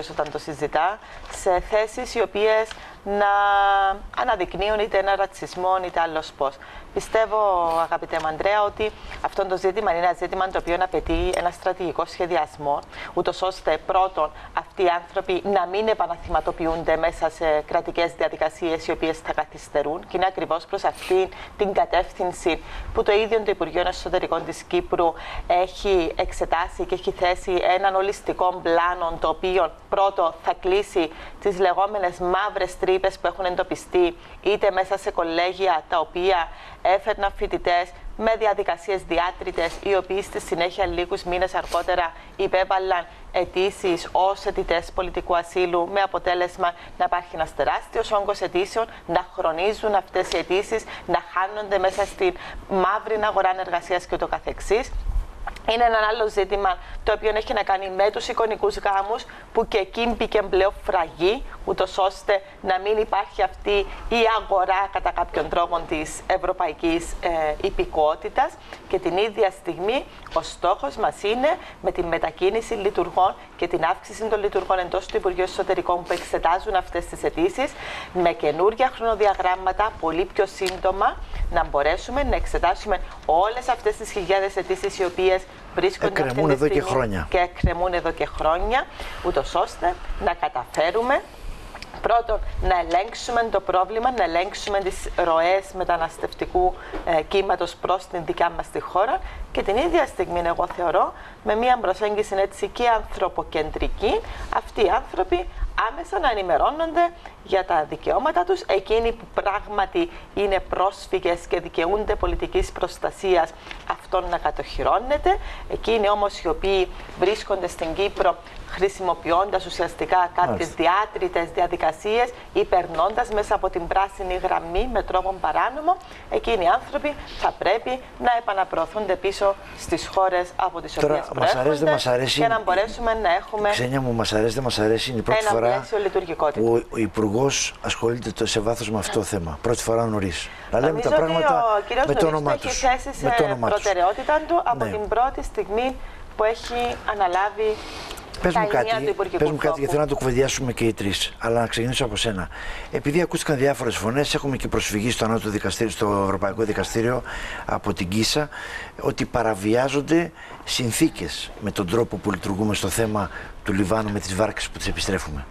κάποιος όταν το συζητά, σε θέσεις οι οποίες να αναδεικνύουν είτε ένα ρατσισμό είτε άλλος πώς. Πιστεύω, αγαπητέ μου Ανδρέα, ότι αυτό το ζήτημα είναι ένα ζήτημα το οποίο απαιτεί ένα στρατηγικό σχεδιασμό, ούτως ώστε πρώτον αυτοί οι άνθρωποι να μην επαναθυματοποιούνται μέσα σε κρατικές διαδικασίες οι οποίες θα καθυστερούν. Και είναι ακριβώς προς αυτή την κατεύθυνση που το ίδιο το Υπουργείο Εσωτερικών της Κύπρου έχει εξετάσει και έχει θέσει έναν ολιστικό πλάνο, το οποίο πρώτο θα κλείσει τις λεγόμενες μαύρες τρύπες που έχουν εντοπιστεί είτε μέσα σε κολέγια τα οποία έφερναν φοιτητές με διαδικασίες διάτριτες, οι οποίοι στη συνέχεια λίγους μήνες αργότερα υπέβαλαν αιτήσεις ως αιτητές πολιτικού ασύλου, με αποτέλεσμα να υπάρχει ένας τεράστιος όγκος αιτήσεων, να χρονίζουν αυτές οι αιτήσεις, να χάνονται μέσα στην μαύρη αγορά εργασίας και ούτω καθεξής. Είναι ένα άλλο ζήτημα το οποίο έχει να κάνει με τους εικονικούς γάμους, που και εκεί μπήκε πλέον φραγή, ούτως ώστε να μην υπάρχει αυτή η αγορά κατά κάποιον τρόπο της ευρωπαϊκής υπηκότητας. Και την ίδια στιγμή ο στόχος μας είναι με τη μετακίνηση λειτουργών και την αύξηση των λειτουργών εντός του Υπουργείου Εσωτερικών που εξετάζουν αυτές τις αιτήσεις, με καινούργια χρονοδιαγράμματα πολύ πιο σύντομα να μπορέσουμε να εξετάσουμε όλες αυτές τις χιλιάδες αιτήσεις οι οποίες βρίσκονται εκκρεμούν εδώ και χρόνια. Και εκκρεμούν εδώ και χρόνια, ούτως ώστε να καταφέρουμε πρώτον να ελέγξουμε το πρόβλημα, να ελέγξουμε τις ροές μεταναστευτικού κύματος προς την δικιά μας τη χώρα, και την ίδια στιγμή εγώ θεωρώ με μια προσέγγιση έτσι και ανθρωποκεντρική αυτοί οι άνθρωποι άμεσα να ενημερώνονται για τα δικαιώματα τους, εκείνοι που πράγματι είναι πρόσφυγες και δικαιούνται πολιτικής προστασίας, αυτόν να κατοχυρώνεται, εκείνοι όμως οι οποίοι βρίσκονται στην Κύπρο χρησιμοποιώντας ουσιαστικά κάποιες διάτριτες διαδικασίες ή περνώντας μέσα από την πράσινη γραμμή με τρόπο παράνομο, εκείνοι οι άνθρωποι θα πρέπει να επαναπροωθούνται πίσω στις χώρες από τις οποίες προέρχονται και να μπορέσουμε να έχουμε Ξένια μου, μας αρέσει, δεν μας αρέσει, είναι η πρώτη φορά που ο Υπουργός ασχολείται σε βάθος με αυτό το θέμα. Πρώτη φορά νωρίς. Να λέμε τα πράγματα με το όνομά τους. Έχει θέσει σε προτεραιότητα του από την πρώτη στιγμή που έχει αναλάβει. Πες μου κάτι, γιατί θέλω να το κουβεντιάσουμε και οι τρεις. Αλλά να ξεκινήσω από σένα. Επειδή ακούστηκαν διάφορες φωνές, έχουμε και προσφυγή στο Ανώτατο Δικαστήριο, στο Ευρωπαϊκό Δικαστήριο από την Κίσα, ότι παραβιάζονται συνθήκες με τον τρόπο που λειτουργούμε στο θέμα του Λιβάνου με τις βάρκες που τις επιστρέφουμε.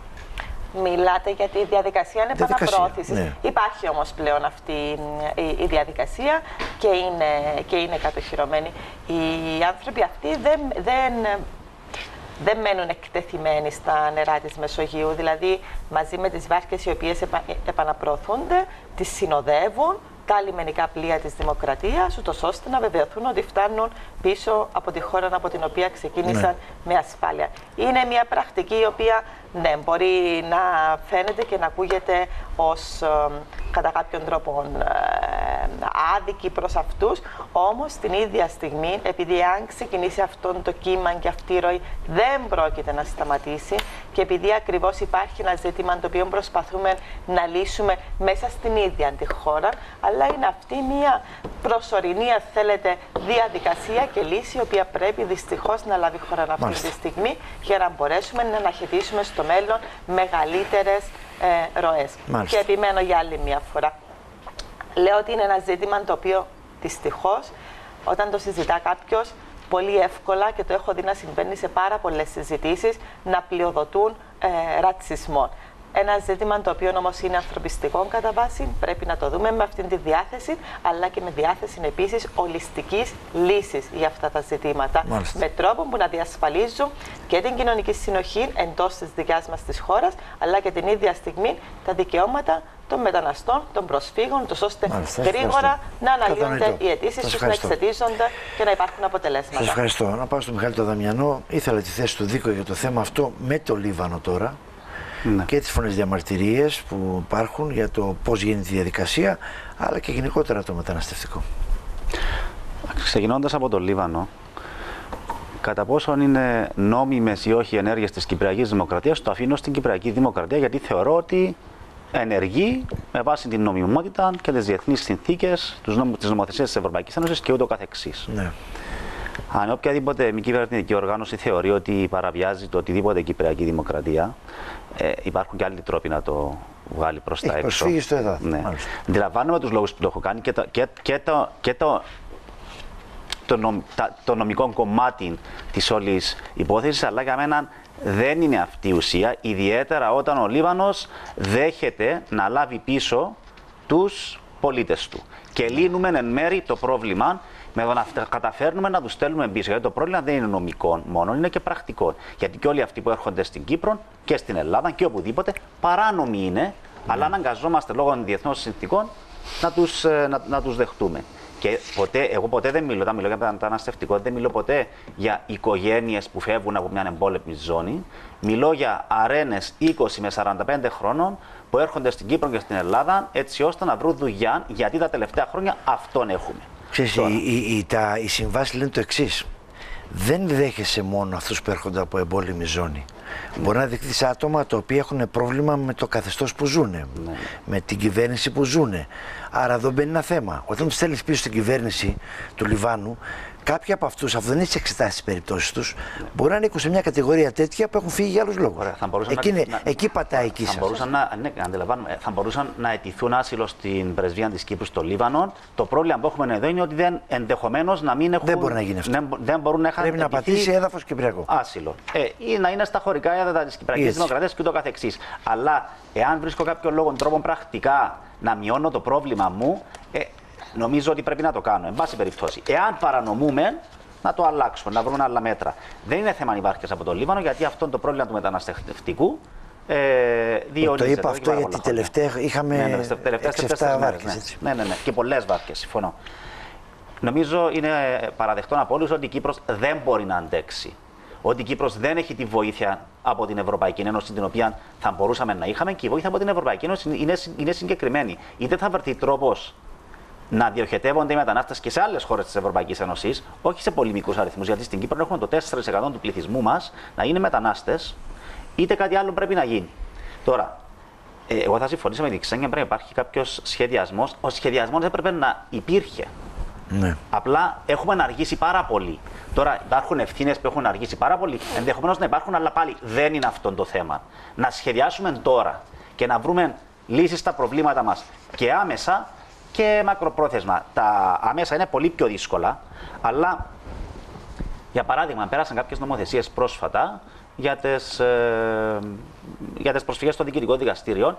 Μιλάτε για τη διαδικασία επαναπροώθησης. Ναι. Υπάρχει όμως πλέον αυτή η διαδικασία και είναι κατοχυρωμένη. Οι άνθρωποι αυτοί δεν μένουν εκτεθειμένοι στα νερά της Μεσογείου, δηλαδή μαζί με τις βάρκες οι οποίες επαναπροωθούνται, τις συνοδεύουν τα λιμενικά πλοία της Δημοκρατίας, ούτως ώστε να βεβαιωθούν ότι φτάνουν πίσω από τη χώρα από την οποία ξεκίνησαν με ασφάλεια. Είναι μια πρακτική η οποία ναι, μπορεί να φαίνεται και να ακούγεται ως κατά κάποιον τρόπο άδικη προς αυτούς, όμως την ίδια στιγμή, επειδή αν ξεκινήσει αυτό το κύμα και αυτή η ροή δεν πρόκειται να σταματήσει, και επειδή ακριβώς υπάρχει ένα ζήτημα το οποίο προσπαθούμε να λύσουμε μέσα στην ίδια τη χώρα, αλλά είναι αυτή μια προσωρινή, αν θέλετε, διαδικασία και λύση, η οποία πρέπει δυστυχώς να λάβει χώρα αυτή τη στιγμή, για να μπορέσουμε να αναχαιτήσουμε στο μέλλον μεγαλύτερες ροές. Και επιμένω για άλλη μια φορά. Λέω ότι είναι ένα ζήτημα το οποίο δυστυχώς όταν το συζητά κάποιος πολύ εύκολα, και το έχω δει να συμβαίνει σε πάρα πολλές συζητήσεις, να πλειοδοτούν ρατσισμό. Ένα ζήτημα το οποίο όμως είναι ανθρωπιστικό κατά βάση, πρέπει να το δούμε με αυτήν τη διάθεση, αλλά και με διάθεση επίσης ολιστικής λύσης για αυτά τα ζητήματα. Με τρόπο που να διασφαλίζουν και την κοινωνική συνοχή εντός της δικιάς μας της χώρας, αλλά και την ίδια στιγμή τα δικαιώματα των μεταναστών, των προσφύγων, ώστε γρήγορα να αναλύονται οι αιτήσεις τους, να εξαιτίζονται και να υπάρχουν αποτελέσματα. Σας ευχαριστώ. Να πάω στον Μιχάλη τον Δαμιανό. Ήθελα τη θέση του Δίκο για το θέμα αυτό με το Λίβανο τώρα. Ναι. Και τις φωνές διαμαρτυρίες που υπάρχουν για το πώς γίνεται η διαδικασία, αλλά και γενικότερα το μεταναστευτικό. Ξεκινώντας από το Λίβανο, κατά πόσον είναι νόμιμες ή όχι οι ενέργειες της Κυπριακής Δημοκρατίας, το αφήνω στην Κυπριακή Δημοκρατία, γιατί θεωρώ ότι ενεργεί με βάση την νομιμότητα και τις διεθνείς συνθήκες, τις νομοθεσίες της Ευρωπαϊκής Ένωσης και ούτω καθεξής. Ναι. Αν οποιαδήποτε μη κυβερνητική οργάνωση θεωρεί ότι παραβιάζει το οτιδήποτε κυπριακή δημοκρατία, υπάρχουν και άλλοι τρόποι να το βγάλει προς τα έξω. Προσφύγει στο ΕΔΑΔ. Ναι. Αντιλαμβάνομαι τους λόγους που το έχω κάνει και το νομικό κομμάτι της όλης υπόθεσης, αλλά για μένα δεν είναι αυτή η ουσία, ιδιαίτερα όταν ο Λίβανος δέχεται να λάβει πίσω τους πολίτες του. Και λύνουμε εν μέρη το πρόβλημα με το να καταφέρνουμε να τους στέλνουμε πίσω. Γιατί το πρόβλημα δεν είναι νομικό μόνο, είναι και πρακτικό. Γιατί και όλοι αυτοί που έρχονται στην Κύπρο και στην Ελλάδα και οπουδήποτε παράνομοι είναι, αλλά αναγκαζόμαστε λόγω των διεθνών συνθήκων να τους δεχτούμε. Και εγώ ποτέ δεν μιλώ, όταν μιλώ για μεταναστευτικό, δεν μιλώ ποτέ για οικογένειες που φεύγουν από μια εμπόλεμη ζώνη. Μιλώ για αρένες 20 με 45 χρόνων που έρχονται στην Κύπρο και στην Ελλάδα έτσι ώστε να βρουν δουλειά, γιατί τα τελευταία χρόνια αυτόν έχουμε. Ξέρεις, οι συμβάσεις λένε το εξής. Δεν δέχεσαι μόνο αυτούς που έρχονται από εμπόλεμη ζώνη. Μπορεί να δεχτείς άτομα τα οποία έχουν πρόβλημα με το καθεστώς που ζουνε, με την κυβέρνηση που ζουνε. Άρα εδώ μπαίνει ένα θέμα. Όταν τους στέλνεις πίσω στην κυβέρνηση του Λιβάνου, κάποιοι από αυτούς, αφού δεν έχεις εξετάσει τις περιπτώσεις τους, μπορεί να ανήκουν σε μια κατηγορία τέτοια που έχουν φύγει για άλλους λόγους. Εκεί πατάει η κύσα. Θα μπορούσαν να αιτηθούν άσυλο στην πρεσβεία της Κύπρου στο Λίβανο. Το πρόβλημα που έχουμε εδώ είναι ότι ενδεχομένως να μην έχουν. Δεν μπορεί να γίνει αυτό. Δεν μπορούν να έχουν. Πρέπει να πατήσει έδαφος κυπριακό. Άσυλο. Ή να είναι στα χωρικά έδαφα της Κυπριακής Δημοκρατίας και ούτω καθεξής. Αλλά εάν βρίσκω κάποιο λόγο, τρόπο πρακτικά να μειώνω το πρόβλημα μου, νομίζω ότι πρέπει να το κάνω. Εν πάση περιπτώσει, εάν παρανομούμε, να το αλλάξουμε, να βρούμε άλλα μέτρα. Δεν είναι θέμα ανυπάρκειας από το Λίβανο, γιατί αυτό το πρόβλημα του μεταναστευτικού το είπα αυτό γιατί τελευταία είχαμε 6-7 βάρκες. Ναι. Και πολλές βάρκες, συμφωνώ. Νομίζω είναι παραδεκτό από όλους ότι η Κύπρος δεν μπορεί να αντέξει. Ότι η Κύπρος δεν έχει τη βοήθεια από την Ευρωπαϊκή Ένωση, την οποία θα μπορούσαμε να είχαμε, και η βοήθεια από την Ευρωπαϊκή Ένωση είναι συγκεκριμένη. Είτε θα βρεθεί τρόπος να διοχετεύονται οι μετανάστες και σε άλλες χώρες της Ευρωπαϊκής Ένωσης, όχι σε πολύ μικρούς αριθμούς, γιατί στην Κύπρο έχουμε το 4% του πληθυσμού μας να είναι μετανάστες, είτε κάτι άλλο πρέπει να γίνει. Τώρα, εγώ θα συμφωνήσω με την Ξένια, πρέπει να υπάρχει κάποιος σχεδιασμός. Ο σχεδιασμός έπρεπε να υπήρχε. Ναι. Απλά έχουμε αργήσει πάρα πολύ. Τώρα υπάρχουν ευθύνες που έχουν αργήσει πάρα πολύ. Ενδεχομένως να υπάρχουν, αλλά πάλι δεν είναι αυτό το θέμα. Να σχεδιάσουμε τώρα και να βρούμε λύσεις στα προβλήματα μας και άμεσα και μακροπρόθεσμα. Τα άμεσα είναι πολύ πιο δύσκολα, αλλά για παράδειγμα, πέρασαν κάποιες νομοθεσίες πρόσφατα για τις προσφυγές στο διοικητικό δικαστήριο.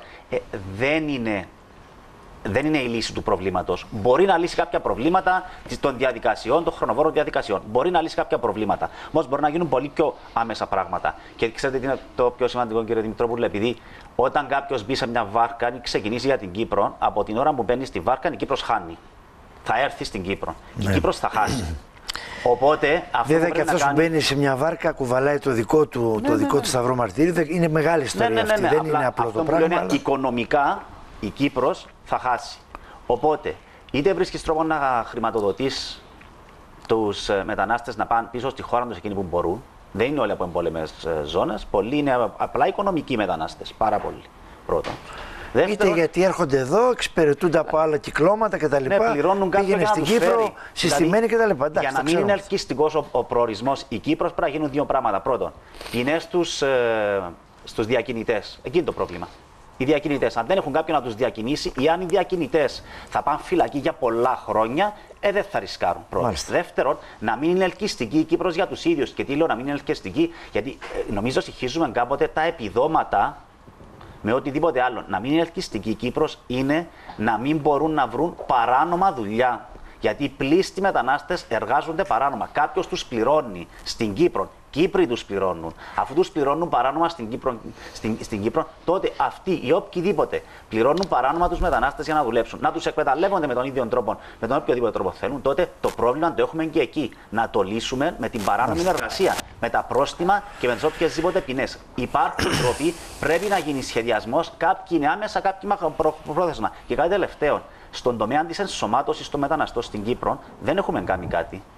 Δεν είναι η λύση του προβλήματος. Μπορεί να λύσει κάποια προβλήματα των διαδικασιών, των χρονοβόρων διαδικασιών. Μπορεί να λύσει κάποια προβλήματα. Όμως μπορεί να γίνουν πολύ πιο άμεσα πράγματα. Και ξέρετε τι είναι το πιο σημαντικό, κύριε Δημητρόπουλε, επειδή όταν κάποιος μπει σε μια βάρκα ή ξεκινήσει για την Κύπρο, από την ώρα που μπαίνει στη βάρκα, η Κύπρος χάνει. Θα έρθει στην Κύπρο. Ναι. Η Κύπρος θα χάσει. Οπότε, αυτό βέβαια και αυτός που μπαίνει σε μια βάρκα κουβαλάει το δικό του, του σταυρό μαρτύριο. Είναι μεγάλη ιστορία αυτή. Δεν είναι απλό το πράγμα. Αλλά οικονομικά η Κύπρος θα χάσει. Οπότε, είτε βρίσκεις τρόπο να χρηματοδοτείς τους μετανάστες να πάνε πίσω στη χώρα τους εκείνοι που μπορούν. Δεν είναι όλοι από εμπόλεμες ζώνες. Πολλοί είναι απλά οικονομικοί μετανάστες. Πάρα πολλοί. Πρώτον. Είτε γιατί έρχονται εδώ, εξυπηρετούνται από άλλα κυκλώματα κτλ. Ναι, πληρώνουν πήγαινε στην Κύπρο, συστημένοι κτλ. Για να μην είναι ελκυστικός ο προορισμός, η Κύπρος πρέπει να γίνουν δύο πράγματα. Πρώτον, είναι στους διακινητές. Εκεί είναι το πρόβλημα. Οι διακινητές, αν δεν έχουν κάποιον να τους διακινήσει, ή αν οι διακινητές θα πάνε φυλακή για πολλά χρόνια, δεν θα ρισκάρουν. Πρώτον. Δεύτερον, να μην είναι ελκυστική η Κύπρος για τους ίδιους. Και τι λέω να μην είναι ελκυστική, γιατί νομίζω συγχύζουμε κάποτε τα επιδόματα με οτιδήποτε άλλο. Να μην είναι ελκυστική η Κύπρος είναι να μην μπορούν να βρουν παράνομα δουλειά. Γιατί οι πλήστοι μετανάστες εργάζονται παράνομα. Κάποιος τους πληρώνει στην Κύπρο. Κύπροι τους πληρώνουν. Αφού τους πληρώνουν παράνομα στην Κύπρο, τότε αυτοί ή οποιοδήποτε πληρώνουν παράνομα τους μετανάστες για να δουλέψουν, να τους εκμεταλλεύονται με τον ίδιο τρόπο, με τον οποιοδήποτε τρόπο θέλουν, τότε το πρόβλημα το έχουμε και εκεί. Να το λύσουμε με την παράνομη εργασία, με τα πρόστιμα και με τις οποιασδήποτε ποινές. Υπάρχουν τρόποι, πρέπει να γίνει σχεδιασμός, κάποιοι είναι άμεσα, κάποιοι μακροπρόθεσμα. Και κάτι τελευταίο, στον τομέα της ενσωμάτωσης των μεταναστών στην Κύπρο δεν έχουμε κάνει κάτι.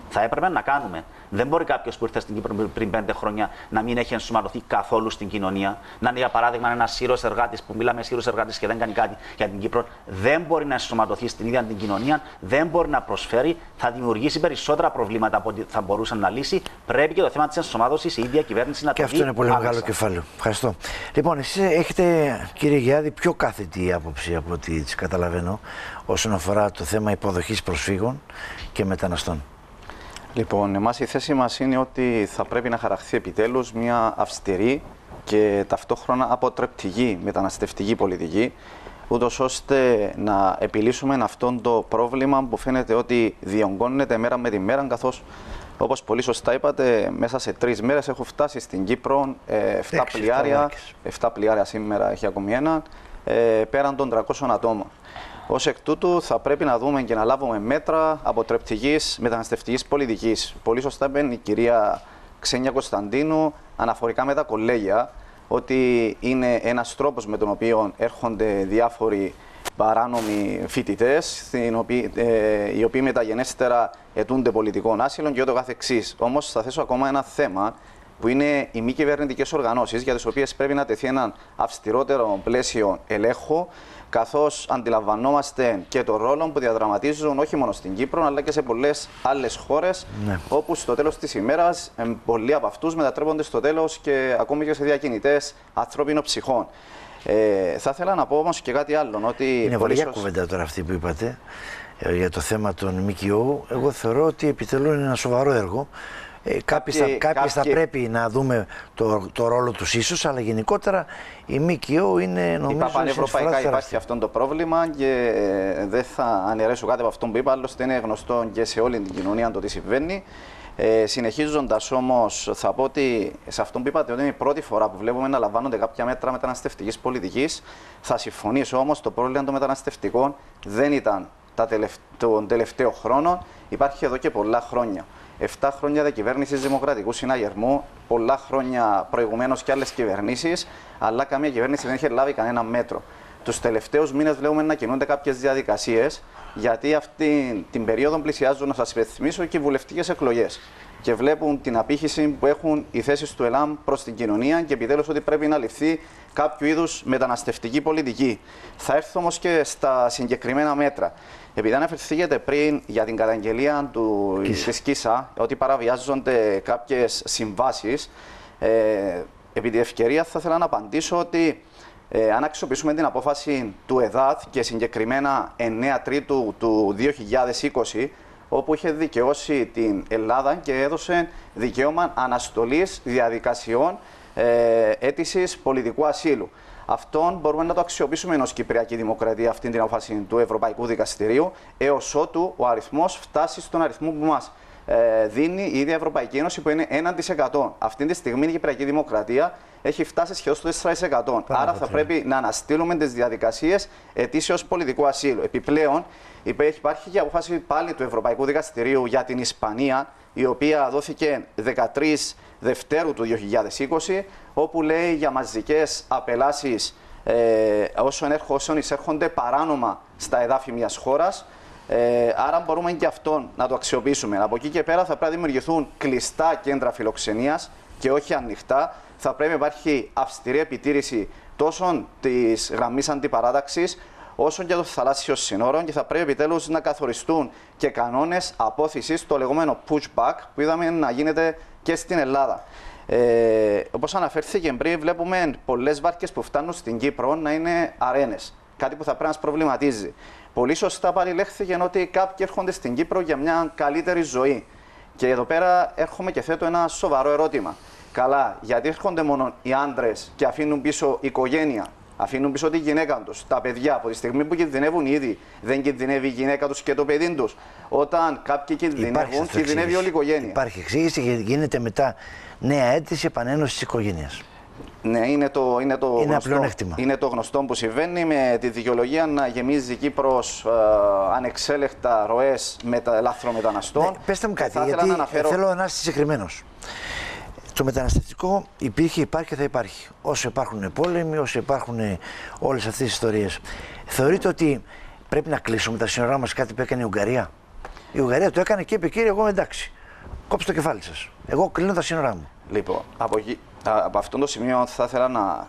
Θα έπρεπε να κάνουμε. Δεν μπορεί κάποιο που ήρθε στην Κύπρο πριν 5 χρόνια να μην έχει ενσωματωθεί καθόλου στην κοινωνία. Να είναι, για παράδειγμα, ένα Σύρος εργάτης που μιλάμε Σύρος εργάτης και δεν κάνει κάτι για την Κύπρο. Δεν μπορεί να ενσωματωθεί στην ίδια την κοινωνία, δεν μπορεί να προσφέρει, θα δημιουργήσει περισσότερα προβλήματα από ό,τι θα μπορούσε να λύσει. Πρέπει και το θέμα της ενσωμάτωσης η ίδια κυβέρνηση να το δει. Και αυτό είναι πολύ μεγάλο κεφάλαιο. Ευχαριστώ. Λοιπόν, εσείς έχετε, κύριε Γεάδη, πιο κάθετη άποψη από ό,τι καταλαβαίνω όσον αφορά το θέμα υποδοχής προσφύγων και μεταναστών. Λοιπόν, εμάς η θέση μας είναι ότι θα πρέπει να χαραχθεί επιτέλους μια αυστηρή και ταυτόχρονα αποτρεπτική μεταναστευτική πολιτική, ούτως ώστε να επιλύσουμε αυτό το πρόβλημα που φαίνεται ότι διονγκώνεται μέρα με τη μέρα, καθώς, όπως πολύ σωστά είπατε, μέσα σε 3 μέρες έχουν φτάσει στην Κύπρο 7 πλοιάρια, σήμερα έχει ακόμη ένα, πέραν των 300 ατόμων. Ως εκ τούτου, θα πρέπει να δούμε και να λάβουμε μέτρα αποτρεπτικής μεταναστευτικής πολιτικής. Πολύ σωστά είπε η κυρία Ξένια Κωνσταντίνου αναφορικά με τα κολέγια, ότι είναι ένας τρόπος με τον οποίο έρχονται διάφοροι παράνομοι φοιτητές, οι οποίοι μεταγενέστερα αιτούνται πολιτικών άσυλων και ούτω καθεξής. Όμως, θα θέσω ακόμα ένα θέμα, που είναι οι μη κυβερνητικές οργανώσεις, για τις οποίες πρέπει να τεθεί ένα αυστηρότερο πλαίσιο ελέγχου, καθώς αντιλαμβανόμαστε και το ρόλο που διαδραματίζουν όχι μόνο στην Κύπρο, αλλά και σε πολλές άλλες χώρες, όπου στο τέλος της ημέρας πολλοί από αυτούς μετατρέπονται στο τέλος και ακόμη και σε διακινητές ανθρώπινων ψυχών. Θα ήθελα να πω όμως και κάτι άλλο. Ότι είναι βαριά κουβέντα τώρα αυτή που είπατε για το θέμα των ΜΚΟ. Εγώ θεωρώ ότι επιτελούν ένα σοβαρό έργο. Κάποιοι θα πρέπει να δούμε το ρόλο τους ίσως, αλλά γενικότερα η ΜΚΟ είναι, νομίζω, πανευρωπαϊκά υπάρχει αυτό το πρόβλημα και δεν θα αναιρέσω κάτι από αυτό που είπα, άλλωστε είναι γνωστό και σε όλη την κοινωνία το τι συμβαίνει. Συνεχίζοντας όμως, θα πω ότι σε αυτό που είπατε ότι είναι η πρώτη φορά που βλέπουμε να λαμβάνονται κάποια μέτρα μεταναστευτικής πολιτικής. Θα συμφωνήσω όμως, το πρόβλημα των μεταναστευτικών δεν ήταν τον τελευταίο χρόνο, υπάρχει εδώ και πολλά χρόνια. 7 χρόνια διακυβέρνησης Δημοκρατικού Συναγερμού, πολλά χρόνια προηγουμένως και άλλες κυβερνήσεις, αλλά καμία κυβέρνηση δεν είχε λάβει κανένα μέτρο. Τους τελευταίους μήνες βλέπουμε να κινούνται κάποιες διαδικασίες, γιατί αυτή την περίοδο πλησιάζουν, να σας υπενθυμίσω, και οι βουλευτικές εκλογές. Και βλέπουν την απήχηση που έχουν οι θέσεις του ΕΛΑΜ προς την κοινωνία και επιτέλους ότι πρέπει να ληφθεί κάποιο είδους μεταναστευτική πολιτική. Θα έρθω όμως και στα συγκεκριμένα μέτρα. Επειδή αναφερθήκατε πριν για την καταγγελία της ΚΙΣΑ, ότι παραβιάζονται κάποιες συμβάσεις, επί τη ευκαιρία θα ήθελα να απαντήσω ότι αν αξιοποιήσουμε την απόφαση του ΕΔΑΘ και συγκεκριμένα 9 Τρίτου του 2020, όπου είχε δικαιώσει την Ελλάδα και έδωσε δικαίωμα αναστολής διαδικασιών αίτησης πολιτικού ασύλου. Αυτόν μπορούμε να το αξιοποιήσουμε ως Κυπριακή Δημοκρατία, αυτή την απόφαση του Ευρωπαϊκού Δικαστηρίου, έως ότου ο αριθμός φτάσει στον αριθμό που μας δίνει η ίδια Ευρωπαϊκή Ένωση, που είναι 1%. Αυτή τη στιγμή η Κυπριακή Δημοκρατία έχει φτάσει σχεδόν στο 4%. Άρα θα πρέπει να αναστείλουμε τις διαδικασίες αιτήσεως πολιτικού ασύλου. Επιπλέον, υπάρχει και απόφαση πάλι του Ευρωπαϊκού Δικαστηρίου για την Ισπανία, η οποία δόθηκε 13 Δευτέρου του 2020, όπου λέει για μαζικές απελάσεις όσων εισέρχονται παράνομα στα εδάφη μιας χώρας. Άρα μπορούμε και αυτόν να το αξιοποιήσουμε. Από εκεί και πέρα θα πρέπει να δημιουργηθούν κλειστά κέντρα φιλοξενίας και όχι ανοιχτά. Θα πρέπει να υπάρχει αυστηρή επιτήρηση τόσο της γραμμής αντιπαράταξης, όσο και των θαλάσσιων συνόρων, και θα πρέπει επιτέλους να καθοριστούν και κανόνες απόθυσης, το λεγόμενο pushback, που είδαμε να γίνεται και στην Ελλάδα. Όπως αναφέρθηκε πριν, βλέπουμε πολλές βάρκες που φτάνουν στην Κύπρο να είναι αρένες. Κάτι που θα πρέπει να μας προβληματίζει. Πολύ σωστά πάλι λέχθηκε ότι κάποιοι έρχονται στην Κύπρο για μια καλύτερη ζωή. Και εδώ πέρα έρχομαι και θέτω ένα σοβαρό ερώτημα. Καλά, γιατί έρχονται μόνο οι άντρες και αφήνουν πίσω οικογένεια, αφήνουν πίσω τη γυναίκα τους, τα παιδιά, από τη στιγμή που κινδυνεύουν ήδη, δεν κινδυνεύει η γυναίκα τους και το παιδί τους? Όταν κάποιοι κινδυνεύουν, κινδυνεύει όλη η οικογένεια. Υπάρχει εξήγηση και γίνεται μετά νέα αίτηση επανένωσης της οικογένειας. Ναι, είναι το γνωστό που συμβαίνει, με τη δικαιολογία να γεμίζει η Κύπρος ανεξέλεκτα ροές λαθρομεταναστών. Ναι, πέστε μου κάτι, γιατί θέλω να είστε συγκεκριμένος. Το μεταναστευτικό υπήρχε, υπάρχει και θα υπάρχει. Όσο υπάρχουν πόλεμοι, όσο υπάρχουν όλες αυτές τις ιστορίες. Θεωρείτε ότι πρέπει να κλείσουμε τα σύνορά μας, κάτι που έκανε η Ουγγαρία? Η Ουγγαρία το έκανε και είπε, κύριε, εγώ εντάξει. κόψτε το κεφάλι σας. Εγώ κλείνω τα σύνορά μου. Λοιπόν, από αυτό το σημείο θα ήθελα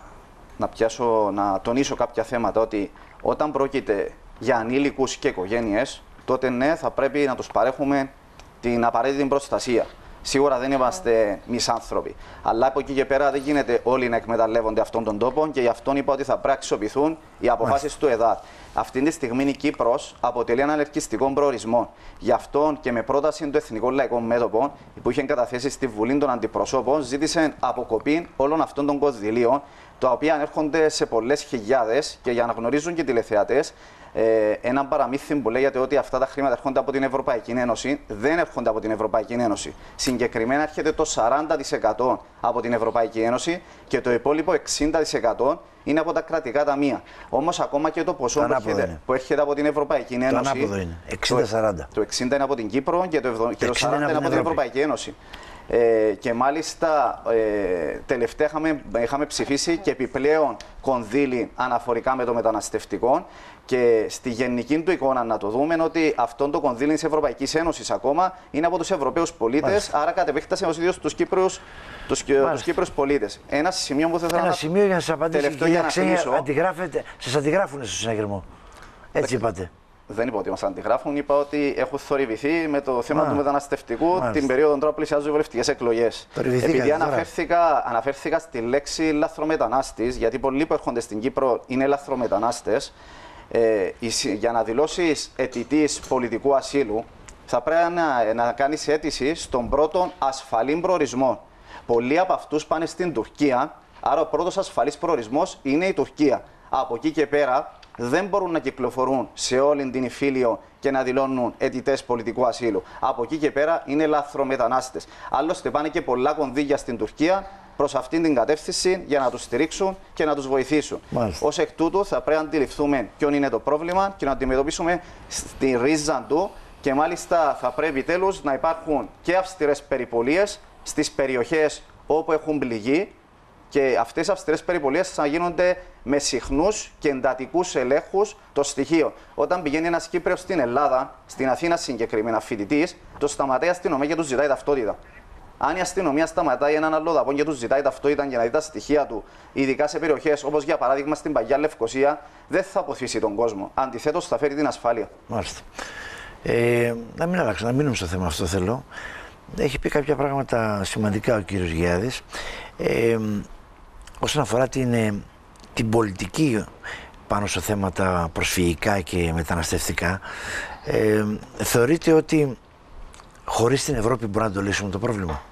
να τονίσω κάποια θέματα, ότι όταν πρόκειται για ανήλικους και οικογένειες, τότε ναι, θα πρέπει να τους παρέχουμε την απαραίτητη προστασία. Σίγουρα δεν είμαστε μισάνθρωποι. Αλλά από εκεί και πέρα δεν γίνεται όλοι να εκμεταλλεύονται αυτόν τον τόπο και γι' αυτόν είπα ότι θα πρέπει να αξιοποιηθούν οι αποφάσεις του ΕΔΑΤ. Αυτή τη στιγμή η Κύπρος αποτελεί έναν ελκυστικό προορισμό. Γι' αυτό και με πρόταση του Εθνικού Λαϊκού Μέτωπου, που είχε καταθέσει στη Βουλή των Αντιπροσώπων, ζήτησε αποκοπή όλων αυτών των κονδυλίων, τα οποία έρχονται σε πολλές χιλιάδες, και για να γνωρίζουν και οι τηλεθεατές, ένα παραμύθι που λέγεται ότι αυτά τα χρήματα έρχονται από την Ευρωπαϊκή Ένωση. Δεν έρχονται από την Ευρωπαϊκή Ένωση. Συγκεκριμένα έρχεται το 40% από την Ευρωπαϊκή Ένωση και το υπόλοιπο 60% είναι από τα κρατικά ταμεία. Όμως ακόμα και το ποσό που έρχεται από την Ευρωπαϊκή Ένωση. Το ανάποδο είναι 60-40. Το 60 είναι από την Κύπρο και το 40 είναι από την Ευρωπαϊκή Ένωση. Και μάλιστα τελευταία είχαμε ψηφίσει και επιπλέον κονδύλι αναφορικά με το μεταναστευτικό, και στη γενική του εικόνα να το δούμε ότι αυτό το κονδύλι της Ευρωπαϊκής Ένωσης ακόμα είναι από τους Ευρωπαίους πολίτες, άρα κατ' επέκταση ως ίδιους τους Κύπρους πολίτες. Ένα σημείο που θα ήθελα ένα σημείο για να σας απαντήσω, κυρία Ξένια, σας αντιγράφουν στο συναγερμό. Έτσι είπατε. Δεν είπα ότι μας αντιγράφουν, είπα ότι έχουν θορυβηθεί με το θέμα του μεταναστευτικού την περίοδο τώρα που πλησιάζουν οι βουλευτικές εκλογές. Επειδή αναφέρθηκα στη λέξη λαθρομετανάστης, γιατί πολλοί που έρχονται στην Κύπρο είναι λαθρομετανάστες, για να δηλώσεις αιτητής πολιτικού ασύλου, θα πρέπει να κάνεις αίτηση στον πρώτο ασφαλή προορισμό. Πολλοί από αυτούς πάνε στην Τουρκία, άρα ο πρώτος ασφαλής προορισμός είναι η Τουρκία. Από εκεί και πέρα δεν μπορούν να κυκλοφορούν σε όλη την Ιφίλιο και να δηλώνουν αιτητές πολιτικού ασύλου. Από εκεί και πέρα είναι λαθρομετανάστες. Άλλωστε πάνε και πολλά κονδύλια στην Τουρκία προς αυτήν την κατεύθυνση για να τους στηρίξουν και να τους βοηθήσουν. Ως εκ τούτου θα πρέπει να αντιληφθούμε ποιο είναι το πρόβλημα και να αντιμετωπίσουμε στη ρίζα του, και μάλιστα θα πρέπει τέλος να υπάρχουν και αυστηρές περιπολίες στις περιοχές όπου έχουν πληγεί, και αυτές οι αυστηρές περιπολίες θα γίνονται με συχνούς και εντατικούς ελέγχους των στοιχείων. Όταν πηγαίνει ένας Κύπριος στην Ελλάδα, στην Αθήνα συγκεκριμένα φοιτητής, το σταματάει η αστυνομία και του ζητάει ταυτότητα. Αν η αστυνομία σταματάει έναν άλλο δαπών και του ζητάει ταυτότητα για να δει τα στοιχεία του, ειδικά σε περιοχές όπως για παράδειγμα στην Παγιά Λευκοσία, δεν θα αποθήσει τον κόσμο. Αντιθέτως, θα φέρει την ασφάλεια. Μάλιστα. Να μην αλλάξω, να μείνουμε στο θέμα αυτό θέλω. Έχει πει κάποια πράγματα σημαντικά ο κύριος Γιάδης. Όσον αφορά την πολιτική πάνω σε θέματα προσφυγικά και μεταναστευτικά, θεωρείτε ότι χωρίς την Ευρώπη μπορούμε να το λύσουμε το πρόβλημα?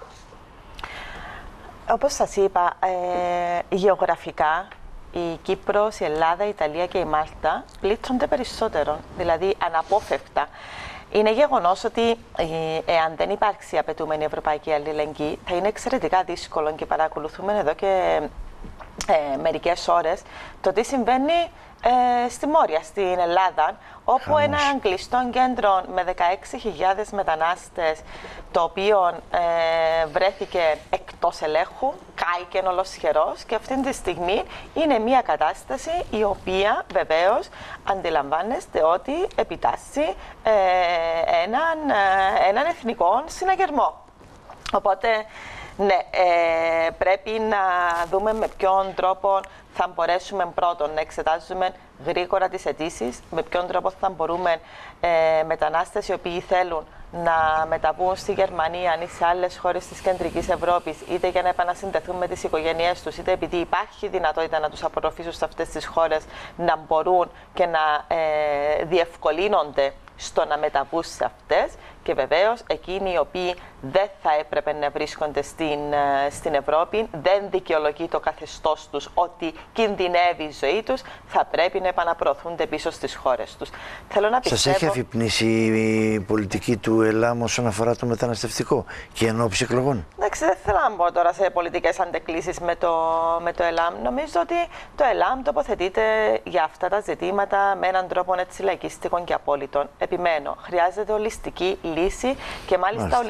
Όπως σας είπα, γεωγραφικά η Κύπρος, η Ελλάδα, η Ιταλία και η Μάλτα πλήττονται περισσότερο, δηλαδή αναπόφευκτα. Είναι γεγονός ότι εάν δεν υπάρξει απαιτούμενη ευρωπαϊκή αλληλεγγύη, θα είναι εξαιρετικά δύσκολο, και παρακολουθούμε εδώ και μερικές ώρες το τι συμβαίνει στη Μόρια, στην Ελλάδα, όπου ένα κλειστό κέντρο με 16.000 μετανάστες, το οποίο βρέθηκε εκτός ελέγχου, κάηκε ολοσχερός, και αυτή τη στιγμή είναι μια κατάσταση η οποία βεβαίως αντιλαμβάνεστε ότι επιτάσσει έναν εθνικό συναγερμό. Οπότε, ναι, πρέπει να δούμε με ποιον τρόπο θα μπορέσουμε πρώτον να εξετάζουμε γρήγορα τις αιτήσεις, με ποιον τρόπο θα μπορούμε μετανάστες οι οποίοι θέλουν να μεταβούν στη Γερμανία ή σε άλλες χώρες της Κεντρικής Ευρώπης, είτε για να επανασυνδεθούν με τις οικογένειές τους, είτε επειδή υπάρχει δυνατότητα να τους απορροφήσουν σε αυτές τις χώρες, να μπορούν και να διευκολύνονται στο να μεταβούν σε αυτές, και βεβαίως εκείνοι οι οποίοι δεν θα έπρεπε να βρίσκονται στην Ευρώπη, δεν δικαιολογεί το καθεστώς τους ότι κινδυνεύει η ζωή τους, θα πρέπει να επαναπροωθούνται πίσω στις χώρες τους. Θέλω να πιστεύω... Σας έχει αφυπνήσει η πολιτική του ΕΛΑΜ όσον αφορά το μεταναστευτικό και ενόψει εκλογών? Εντάξει, δεν θέλω να μπω τώρα σε πολιτικές αντεκκλήσεις με το ΕΛΑΜ. Νομίζω ότι το ΕΛΑΜ τοποθετείται για αυτά τα ζητήματα με έναν τρόπο έτσι λαϊκιστικό και απόλυτο. Επιμένω, χρειάζεται ολιστική λύση, και μάλιστα ολιστική λύση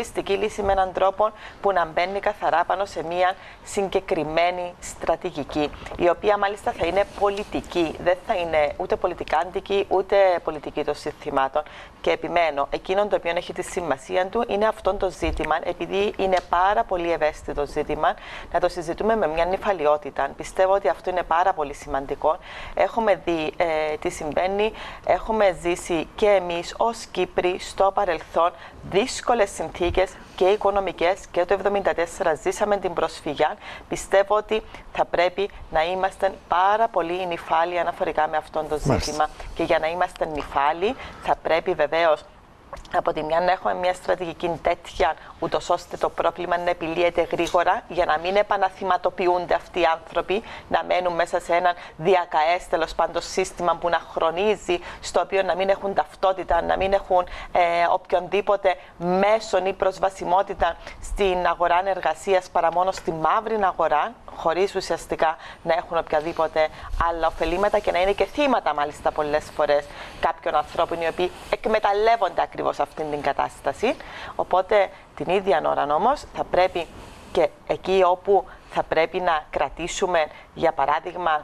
λύση με έναν τρόπο που να μπαίνει καθαρά πάνω σε μια συγκεκριμένη στρατηγική, η οποία μάλιστα θα είναι πολιτική, δεν θα είναι ούτε πολιτικάντικη ούτε πολιτική των συνθημάτων. Και επιμένω, εκείνο το οποίο έχει τη σημασία του είναι αυτό το ζήτημα, επειδή είναι πάρα πολύ ευαίσθητο ζήτημα, να το συζητούμε με μια νυφαλιότητα. Πιστεύω ότι αυτό είναι πάρα πολύ σημαντικό. Έχουμε δει τι συμβαίνει, έχουμε ζήσει και εμείς ως Κύπροι στο παρελθόν δύσκολες συνθήκες και οικονομικές, και το 1974 ζήσαμε την προσφυγιά. Πιστεύω ότι θα πρέπει να είμαστε πάρα πολύ νυφάλιοι αναφορικά με αυτό το ζήτημα. Και για να είμαστε νυφάλιοι θα πρέπει βεβαίως από τη μια να έχουμε μια στρατηγική τέτοια, ούτως ώστε το πρόβλημα να επιλύεται γρήγορα, για να μην επαναθυματοποιούνται αυτοί οι άνθρωποι, να μένουν μέσα σε έναν διακαές τέλος πάντων σύστημα που να χρονίζει, στο οποίο να μην έχουν ταυτότητα, να μην έχουν οποιονδήποτε μέσον ή προσβασιμότητα στην αγορά εργασίας παρά μόνο στη μαύρη αγορά, χωρίς ουσιαστικά να έχουν οποιαδήποτε άλλα ωφελήματα και να είναι και θύματα μάλιστα πολλές φορές κάποιων ανθρώπων οι οποίοι εκμεταλλεύονται ακριβώς αυτήν την κατάσταση. Οπότε την ίδια ώρα όμως θα πρέπει και εκεί όπου θα πρέπει να κρατήσουμε, για παράδειγμα,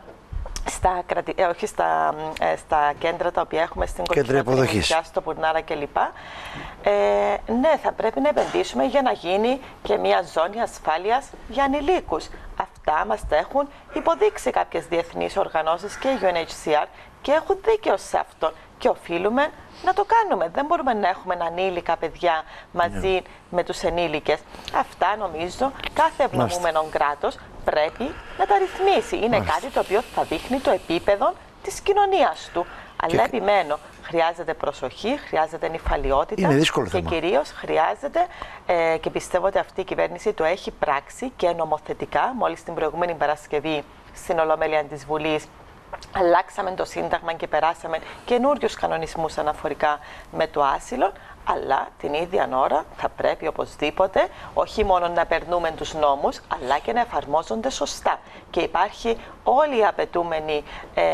στα κέντρα τα οποία έχουμε στην Κοτσινά, στο Πουρνάρα κλπ. Ναι, θα πρέπει να επενδύσουμε για να γίνει και μια ζώνη ασφάλειας για ανηλίκους. Αυτά μας τα έχουν υποδείξει κάποιες διεθνείς οργανώσεις και η UNHCR και έχουν δίκαιο σε αυτό και οφείλουμε να το κάνουμε. Δεν μπορούμε να έχουμε ανήλικα παιδιά μαζί με τους ενήλικες. Αυτά νομίζω κάθε ευνομούμενο κράτος πρέπει να τα ρυθμίσει. Είναι κάτι το οποίο θα δείχνει το επίπεδο της κοινωνίας του. Αλλά επιμένω, χρειάζεται προσοχή, χρειάζεται νυφαλιότητα και κυρίως χρειάζεται, και πιστεύω ότι αυτή η κυβέρνηση το έχει πράξει και νομοθετικά. Μόλις την προηγούμενη Παρασκευή στην Ολομέλεια της Βουλής αλλάξαμε το Σύνταγμα και περάσαμε καινούριους κανονισμούς αναφορικά με το άσυλο, αλλά την ίδια ώρα θα πρέπει οπωσδήποτε όχι μόνο να περνούμε τους νόμους, αλλά και να εφαρμόζονται σωστά. Και υπάρχει όλη η απαιτούμενη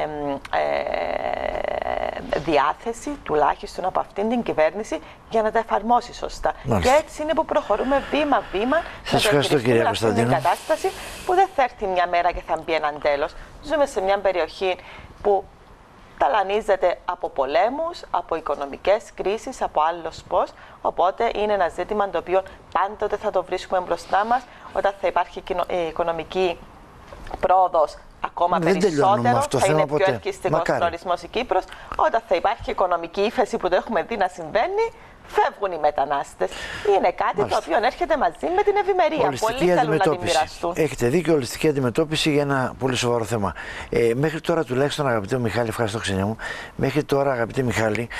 διάθεση, τουλάχιστον από αυτήν την κυβέρνηση, για να τα εφαρμόσει σωστά. Μάλιστα. Και έτσι είναι που προχωρούμε βήμα-βήμα να διαχειριστούμε αυτή την κατάσταση που δεν θα έρθει μια μέρα και θα μπει έναν τέλος. Ζούμε σε μια περιοχή που ταλανίζεται από πολέμους, από οικονομικές κρίσεις, από άλλος πώς. Οπότε είναι ένα ζήτημα το οποίο πάντοτε θα το βρίσκουμε μπροστά μας όταν θα υπάρχει οικονομική πρόοδος. Ακόμα περισσότερο θα είναι πιο ελκυστικός προορισμός η Κύπρος. Όταν θα υπάρχει οικονομική ύφεση που το έχουμε δει να συμβαίνει, φεύγουν οι μετανάστες. Είναι κάτι το οποίο έρχεται μαζί με την ευημερία. Πολλοί θέλουν να την μοιραστούν. Έχετε δίκιο, ολιστική αντιμετώπιση για ένα πολύ σοβαρό θέμα. Μέχρι τώρα, τουλάχιστον, αγαπητέ Μιχάλη, ευχαριστώ ξενιά μου, μέχρι τώρα, αγαπητέ Μιχάλη,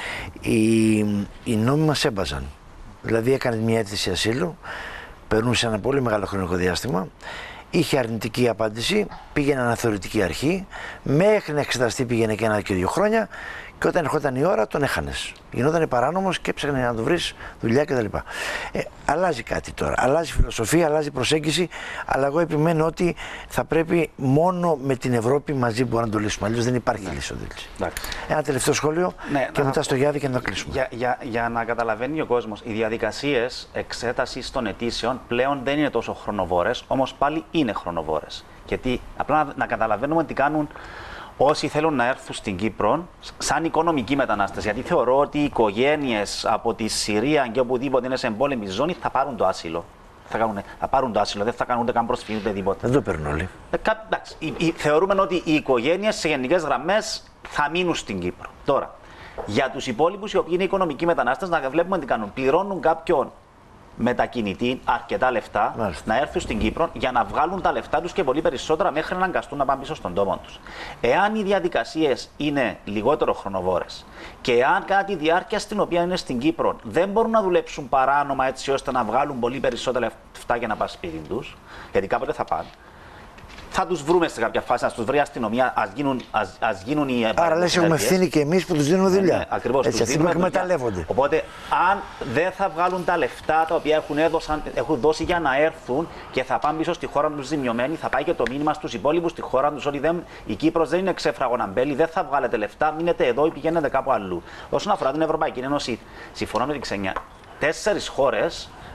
οι νόμοι μας έμπαζαν. Δηλαδή, έκανε μια αίτηση ασύλου, περνούσε ένα πολύ μεγάλο χρονικό διάστημα. Είχε αρνητική απάντηση, πήγαινε αναθεωρητική αρχή, μέχρι να εξεταστεί πήγαινε και 1 και 2 χρόνια και όταν ερχόταν η ώρα τον έχανες. Γινόταν παράνομος και έψαχνε να του βρεις δουλειά κτλ. Αλλάζει κάτι τώρα, αλλάζει φιλοσοφία, αλλάζει προσέγγιση, αλλά εγώ επιμένω ότι θα πρέπει μόνο με την Ευρώπη μαζί μπορούμε να το λύσουμε. Αλλιώς δεν υπάρχει λύση. Ένα τελευταίο σχόλιο και μετά στο Γιάδη και να το κλείσουμε. Για να καταλαβαίνει ο κόσμος, οι διαδικασίες εξέτασης των αιτήσεων πλέον δεν είναι τόσο χρονοβόρες, όμως πάλι είναι χρονοβόρες. Γιατί απλά να καταλαβαίνουμε τι κάνουν όσοι θέλουν να έρθουν στην Κύπρο σαν οικονομικοί μετανάστες. Γιατί θεωρώ ότι οι οικογένειες από τη Συρία και οπουδήποτε είναι σε εμπόλεμη ζώνη θα πάρουν το άσυλο. Θα πάρουν το άσυλο, δεν θα κάνουν ούτε καν προσφυγή ούτε τίποτα. Δεν το παίρνουν όλοι. Θεωρούμε ότι οι οικογένειες σε γενικές γραμμές θα μείνουν στην Κύπρο. Τώρα, για τους υπόλοιπους οι οποίοι είναι οικονομικοί μετανάστες, να βλέπουμε τι κάνουν. Πληρώνουν κάποιον μετακινητή αρκετά λεφτά, να έρθουν στην Κύπρο για να βγάλουν τα λεφτά τους και πολύ περισσότερα μέχρι να αναγκαστούν να πάνε πίσω στον τόπο τους. Εάν οι διαδικασίες είναι λιγότερο χρονοβόρες και εάν κατά τη διάρκεια στην οποία είναι στην Κύπρο δεν μπορούν να δουλέψουν παράνομα έτσι ώστε να βγάλουν πολύ περισσότερα λεφτά για να πάνε σπίτι τους, γιατί κάποτε θα πάνε, θα τους βρούμε σε κάποια φάση, να τους βρει η αστυνομία, ας γίνουν οι. Άρα λες έχουμε ευθύνη και εμείς που τους δίνουμε δουλειά. Ναι, ακριβώς. Έτσι, αυτοί που εκμεταλλεύονται. Οπότε, αν δεν θα βγάλουν τα λεφτά τα οποία έχουν δώσει για να έρθουν και θα πάνε πίσω στη χώρα τους ζημιωμένοι, θα πάει και το μήνυμα στους υπόλοιπους στη χώρα τους ότι η Κύπρος δεν είναι ξέφραγο ναμπέλι, δεν θα βγάλετε λεφτά, μείνετε εδώ ή πηγαίνετε κάπου αλλού. Όσον αφορά την Ευρωπαϊκή Ένωση, συμφωνώ με την Ξενιά. 4 χώρες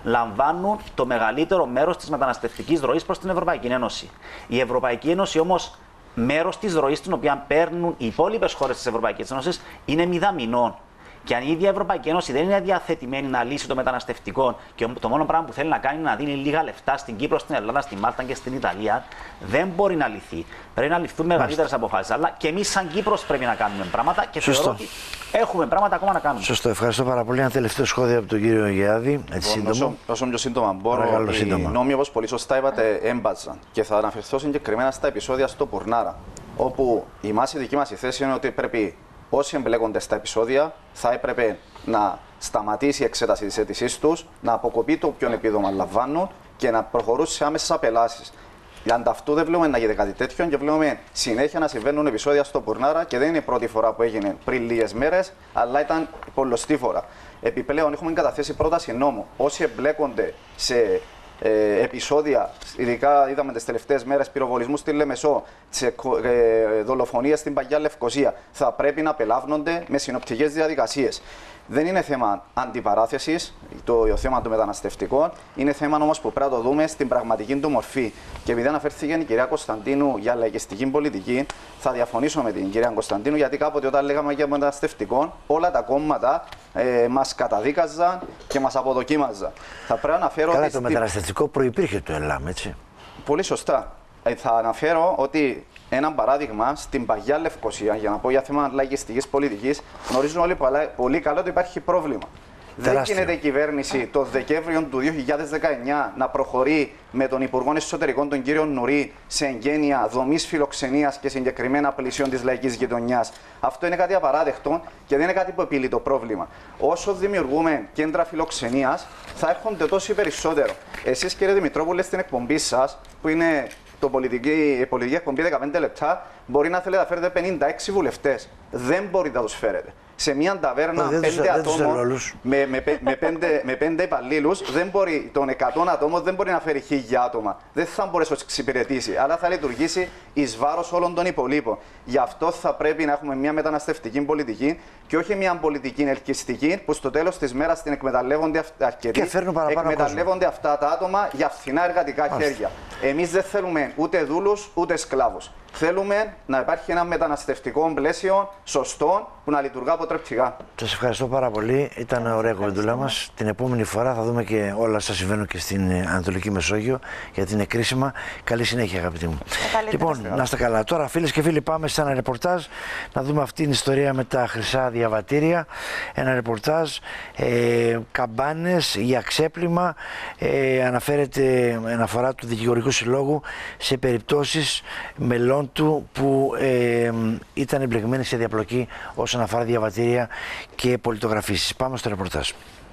λαμβάνουν το μεγαλύτερο μέρος της μεταναστευτικής ροής προς την Ευρωπαϊκή Ένωση. Η Ευρωπαϊκή Ένωση όμως, μέρος της ροής την οποία παίρνουν οι υπόλοιπες χώρες της Ευρωπαϊκής Ένωσης είναι μηδαμινών. Και αν η ίδια Ευρωπαϊκή Ένωση δεν είναι διαθετημένη να λύσει το μεταναστευτικό και το μόνο πράγμα που θέλει να κάνει είναι να δίνει λίγα λεφτά στην Κύπρο, στην Ελλάδα, στη Μάλτα και στην Ιταλία, δεν μπορεί να λυθεί. Πρέπει να ληφθούν μεγαλύτερες αποφάσεις. Αλλά και εμείς, σαν Κύπρος, πρέπει να κάνουμε πράγματα και θεωρώ ότι έχουμε πράγματα ακόμα να κάνουμε. Σωστό. Ευχαριστώ πάρα πολύ. Ένα τελευταίο σχόλιο από τον κύριο Γεάδη. Όσο πιο σύντομα μπορώ. Οι νόμοι, όπως πολύ σωστά είπατε, έμπαζαν. Και θα αναφερθώ συγκεκριμένα στα επεισόδια στο Πουρνάρα. Όπου η δική μας θέση είναι ότι πρέπει. Όσοι εμπλέκονται στα επεισόδια, θα έπρεπε να σταματήσει η εξέταση της αίτησής τους, να αποκοπεί το ποιον επίδομα λαμβάνουν και να προχωρούν σε άμεσες απελάσεις. Ανταυτού δεν βλέπουμε να γίνεται κάτι τέτοιο και βλέπουμε συνέχεια να συμβαίνουν επεισόδια στο Πουρνάρα και δεν είναι η πρώτη φορά που έγινε πριν λίγες μέρες, αλλά ήταν πολλωστή φορά. Επιπλέον, έχουμε καταθέσει πρόταση νόμου. Όσοι εμπλέκονται σε επεισόδια, ειδικά είδαμε τις τελευταίες μέρες πυροβολισμού στη Λεμεσό, δολοφονίες στην Παγιά Λευκοσία, θα πρέπει να απελάβνονται με συνοπτικές διαδικασίες. Δεν είναι θέμα αντιπαράθεσης το θέμα των μεταναστευτικών, είναι θέμα όμως που πρέπει να το δούμε στην πραγματική του μορφή. Και επειδή αναφέρθηκε η κυρία Κωνσταντίνου για λαϊκιστική πολιτική, θα διαφωνήσω με την κυρία Κωνσταντίνου, γιατί κάποτε όταν λέγαμε για μεταναστευτικό, όλα τα κόμματα μας καταδίκαζαν και μας αποδοκίμαζαν. Θα πρέπει να αναφέρω. Καλά, το μεταναστευτικό προϋπήρχε το ΕΛΑΜ, έτσι. Πολύ σωστά. Θα αναφέρω ότι ένα παράδειγμα στην Παγιά Λευκοσία, για να πω για θέμα λαϊκιστικής πολιτικής, γνωρίζουν όλοι πολύ καλά ότι υπάρχει πρόβλημα. Δεν γίνεται η κυβέρνηση το Δεκέμβριο του 2019 να προχωρεί με τον Υπουργό Εσωτερικών, τον κύριο Νουρί, σε εγγένεια δομής φιλοξενίας και συγκεκριμένα πλησίων της λαϊκής γειτονιάς. Αυτό είναι κάτι απαράδεκτο και δεν είναι κάτι που επιλύει το πρόβλημα. Όσο δημιουργούμε κέντρα φιλοξενίας, θα έρχονται τόσο περισσότερο. Εσείς, κύριε Δημητρόπουλε, στην εκπομπή σας, που είναι η πολιτική εκπομπή 15 λεπτά, μπορεί να θέλετε να φέρετε 56 βουλευτές. Δεν μπορείτε να τους φέρετε. Σε μια ταβέρνα 5 ατόμων με 5 υπαλλήλους, των 100 ατόμων δεν μπορεί να φέρει 1000 άτομα. Δεν θα μπορέσει να εξυπηρετήσει, αλλά θα λειτουργήσει εις βάρος όλων των υπολείπων. Γι' αυτό θα πρέπει να έχουμε μια μεταναστευτική πολιτική και όχι μια πολιτική ελκυστική που στο τέλος της μέρας την εκμεταλλεύονται αρκετοί. Εκμεταλλεύονται αυτά τα άτομα για φθηνά εργατικά χέρια. Εμείς δεν θέλουμε ούτε δούλους ούτε σκλάβους. Θέλουμε να υπάρχει ένα μεταναστευτικό πλαίσιο σωστό που να λειτουργά αποτρεπτικά. Σας ευχαριστώ πάρα πολύ. Ήταν ωραία κοβεντούλα μας. Την επόμενη φορά θα δούμε και όλα όσα συμβαίνουν και στην Ανατολική Μεσόγειο, γιατί είναι κρίσιμα. Καλή συνέχεια, αγαπητοί μου. Λοιπόν, να είστε καλά. Τώρα, φίλες και φίλοι, πάμε σε ένα ρεπορτάζ να δούμε αυτή την ιστορία με τα χρυσά διαβατήρια. Ένα ρεπορτάζ, καμπάνες για ξέπλυμα. Αναφέρεται αναφορά του Δικηγορικού Συλλόγου σε περιπτώσεις μελών του που ήταν εμπλεγμένοι σε διαπλοκή όσον αφορά διαβατήρια και πολιτογραφήσεις. Πάμε στο ρεπορτάζ.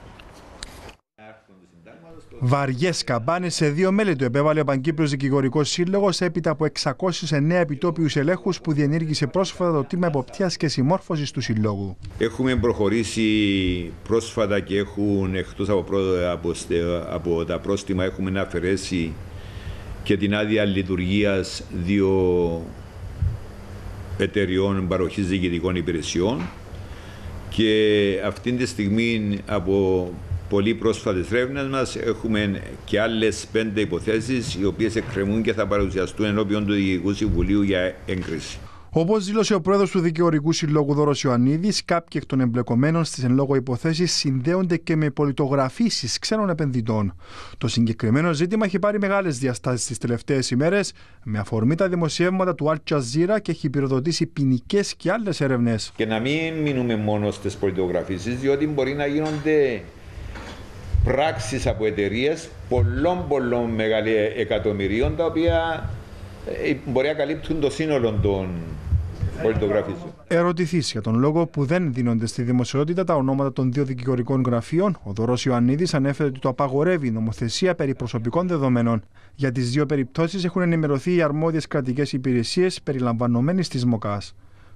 Βαριές καμπάνες σε 2 μέλη του επέβαλε ο Παγκύπριος Δικηγορικός Σύλλογος έπειτα από 609 επιτόπιους ελέγχους που διενήργησε πρόσφατα το Τμήμα Εποπτείας και Συμμόρφωσης του Συλλόγου. Έχουμε προχωρήσει πρόσφατα και έχουν, εκτός από τα πρόστιμα, έχουμε αφαιρέσει και την άδεια λειτουργίας 2 εταιριών παροχής διοικητικών υπηρεσιών και αυτή τη στιγμή από πολύ πρόσφατες έρευνες μας έχουμε και άλλες 5 υποθέσεις οι οποίες εκκρεμούν και θα παρουσιαστούν ενώπιον του Διοικητικού Συμβουλίου για έγκριση. Όπως δήλωσε ο πρόεδρος του Δικηγορικού Συλλόγου Δώρος Ιωαννίδης, κάποιοι εκ των εμπλεκομένων στις εν λόγω υποθέσεις συνδέονται και με πολιτογραφήσεις ξένων επενδυτών. Το συγκεκριμένο ζήτημα έχει πάρει μεγάλες διαστάσεις τις τελευταίες ημέρες, με αφορμή τα δημοσιεύματα του Al Jazeera και έχει πυροδοτήσει ποινικές και άλλες έρευνες. Και να μην μείνουμε μόνο στις πολιτογραφήσεις, διότι μπορεί να γίνονται πράξεις από εταιρείες πολλών μεγάλων εκατομμυρίων, τα οποία μπορεί να καλύπτουν το σύνολο των πολιτογραφήσεων. Ερωτηθείς για τον λόγο που δεν δίνονται στη δημοσιότητα τα ονόματα των 2 δικηγορικών γραφείων, ο Δωρός Ιωαννίδης ανέφερε ότι το απαγορεύει η νομοθεσία περί προσωπικών δεδομένων. Για τις 2 περιπτώσεις έχουν ενημερωθεί οι αρμόδιες κρατικές υπηρεσίες περιλαμβανομένης της ΜΟΚΑΣ.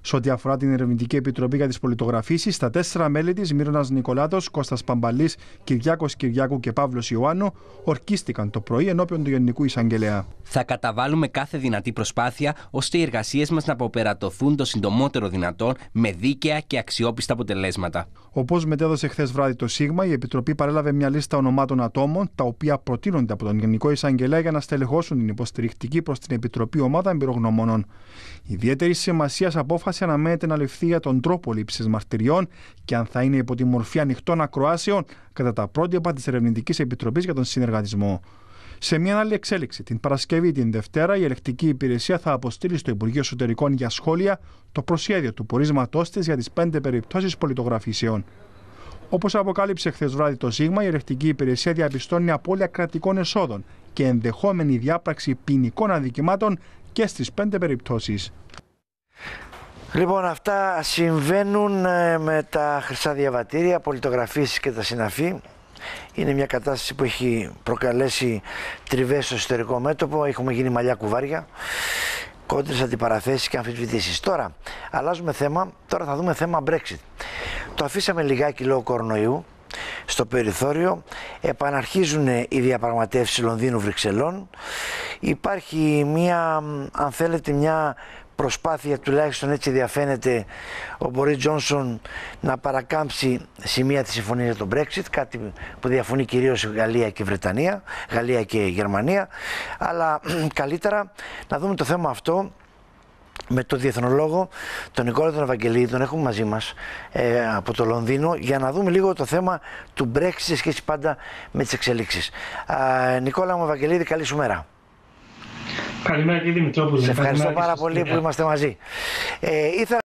Σε ό,τι αφορά την Ερευνητική Επιτροπή για τις Πολιτογραφήσεις, τα 4 μέλη της, Μύρονας Νικολάτος, Κώστας Παμπαλής, Κυριάκος Κυριάκου και Παύλος Ιωάννου, ορκίστηκαν το πρωί ενώπιον του Γενικού Εισαγγελέα. Θα καταβάλουμε κάθε δυνατή προσπάθεια ώστε οι εργασίες μας να αποπερατωθούν το συντομότερο δυνατόν με δίκαια και αξιόπιστα αποτελέσματα. Όπως μετέδωσε χθες βράδυ το ΣΥΓΜΑ, η Επιτροπή παρέλαβε μια λίστα ονομάτων ατόμων, τα οποία προτείνονται από τον Γενικό Εισαγγελέα για να στελεχώσουν την υποστηρικτική προς την Επιτροπή ομάδα εμπειρογνωμόνων. Ιδιαίτερη σημασία απόφαση αναμένεται να ληφθεί για τον τρόπο λήψης μαρτυριών και αν θα είναι υπό τη μορφή ανοιχτών ακροάσεων κατά τα πρότυπα της Ερευνητικής Επιτροπής για τον Συνεργατισμό. Σε μια άλλη εξέλιξη, την Παρασκευή την Δευτέρα, η Ελεκτική Υπηρεσία θα αποστείλει στο Υπουργείο Εσωτερικών για σχόλια το προσχέδιο του πορίσματός της για τις 5 περιπτώσεις πολιτογραφήσεων. Όπως αποκάλυψε χθες βράδυ το ΣΥΓΜΑ, η Ελεκτική Υπηρεσία διαπιστώνει απώλεια κρατικών εσόδων και ενδεχόμενη διάπραξη ποινικών αδικημάτων και στις 5 περιπτώσεις. Λοιπόν, αυτά συμβαίνουν με τα χρυσά διαβατήρια, πολιτογραφήσεις και τα συναφή. Είναι μια κατάσταση που έχει προκαλέσει τριβές στο εσωτερικό μέτωπο. Έχουμε γίνει μαλλιά κουβάρια, κόντρες αντιπαραθέσεις και αμφισβητήσεις. Τώρα αλλάζουμε θέμα, τώρα θα δούμε θέμα Brexit. Το αφήσαμε λιγάκι λόγω κορονοϊού στο περιθώριο. Επαναρχίζουν οι διαπραγματεύσεις Λονδίνου-Βρυξελών. Υπάρχει μια, αν θέλετε, μια προσπάθεια, τουλάχιστον έτσι διαφαίνεται, ο Μπόρις Τζόνσον να παρακάμψει σημεία τη συμφωνία για τον Brexit, κάτι που διαφωνεί κυρίως η Γαλλία και η Βρετανία, Γαλλία και η Γερμανία, αλλά καλύτερα να δούμε το θέμα αυτό με τον διεθνολόγο, τον Νικόλα τον Ευαγγελίδη, τον έχουμε μαζί μας από το Λονδίνο, για να δούμε λίγο το θέμα του Brexit σε σχέση πάντα με τις εξελίξεις. Νικόλα μου, Ευαγγελίδη, καλή σου μέρα. Καλημέρα κύριε Δημητρόπουλε. Σε ευχαριστώ πάρα πολύ που είμαστε μαζί.